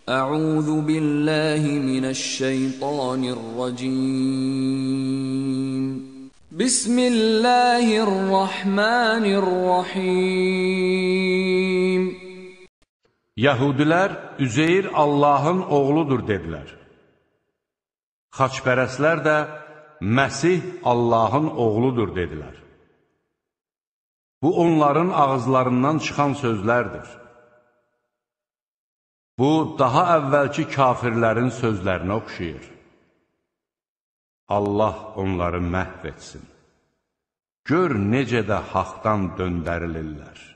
أعوذ بالله من الشيطان الرجيم بسم الله الرحمن الرحيم Yahudilər Üzeyir Allahın oğludur dedilər. Xaçpərəstlər də Məsih Allahın oğludur dedilər. Bu onların ağızlarından çıxan sözlərdir. Bu, daha əvvəlki kafirlərin sözlərinə oxşayır. Allah onları məhv etsin. Gör necə də haqdan döndərilirlər.